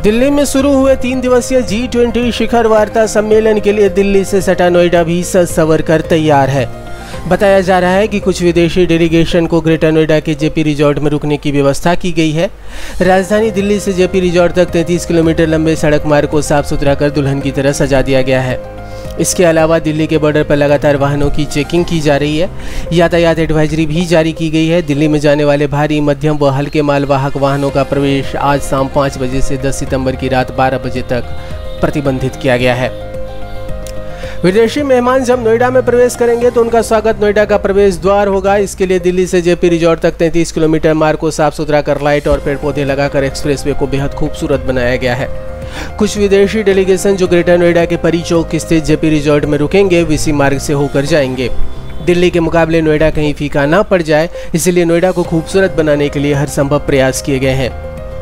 दिल्ली में शुरू हुए 3 दिवसीय G20 शिखर वार्ता सम्मेलन के लिए दिल्ली से सटा नोएडा भी सज संवर कर तैयार है। बताया जा रहा है कि कुछ विदेशी डेलीगेशन को ग्रेटर नोएडा के जेपी रिजॉर्ट में रुकने की व्यवस्था की गई है। राजधानी दिल्ली से जेपी रिजॉर्ट तक 33 किलोमीटर लंबे सड़क मार्ग को साफ सुथरा कर दुल्हन की तरह सजा दिया गया है। इसके अलावा दिल्ली के बॉर्डर पर लगातार वाहनों की चेकिंग की जा रही है। यातायात एडवाइजरी भी जारी की गई है। दिल्ली में जाने वाले भारी, मध्यम व हल्के मालवाहक वाहनों का प्रवेश आज शाम 5 बजे से 10 सितंबर की रात 12 बजे तक प्रतिबंधित किया गया है। विदेशी मेहमान जब नोएडा में प्रवेश करेंगे तो उनका स्वागत नोएडा का प्रवेश द्वार होगा। इसके लिए दिल्ली से जेपी रिजॉर्ट तक 33 किलोमीटर मार्ग को साफ सुथरा कर लाइट और पेड़ पौधे लगाकर एक्सप्रेसवे को बेहद खूबसूरत बनाया गया है। कुछ विदेशी डेलीगेशन जो ग्रेटर नोएडा के परी चौक स्थित जेपी रिजॉर्ट में रुकेंगे, वीसी मार्ग से होकर जाएंगे। दिल्ली के मुकाबले नोएडा कहीं फीका ना पड़ जाए, इसलिए नोएडा को खूबसूरत बनाने के लिए हर संभव प्रयास किए गए हैं।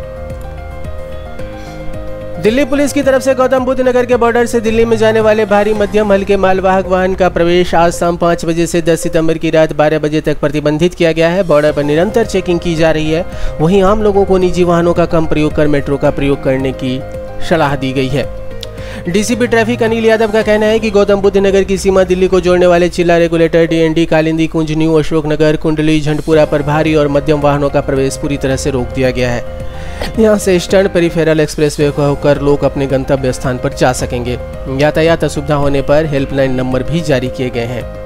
दिल्ली पुलिस की तरफ से गौतम बुद्ध नगर के बॉर्डर से दिल्ली में जाने वाले भारी, मध्यम, हल्के मालवाहक वाहन का प्रवेश आज शाम 5 बजे से 10 सितंबर की रात 12 बजे तक प्रतिबंधित किया गया है। बॉर्डर पर निरंतर चेकिंग की जा रही है। वहीं आम लोगों को निजी वाहनों का कम प्रयोग कर मेट्रो का प्रयोग करने की सलाह दी गई है। डीसीपी ट्रैफिक अनिल यादव का कहना है कि गौतम बुद्ध नगर की सीमा दिल्ली को जोड़ने वाले Chilla regulator, DND, Kalindi Kunj, new Ashok Nagar, Kundli, Jhandapura पर भारी और मध्यम वाहनों का प्रवेश पूरी तरह से रोक दिया गया है। यहां से ईस्टर्न पेरिफेरल एक्सप्रेसवे को होकर लोग अपने गंतव्य स्थान पर जा सकेंगे। यातायात असुविधा होने पर हेल्पलाइन नंबर भी जारी किए गए हैं।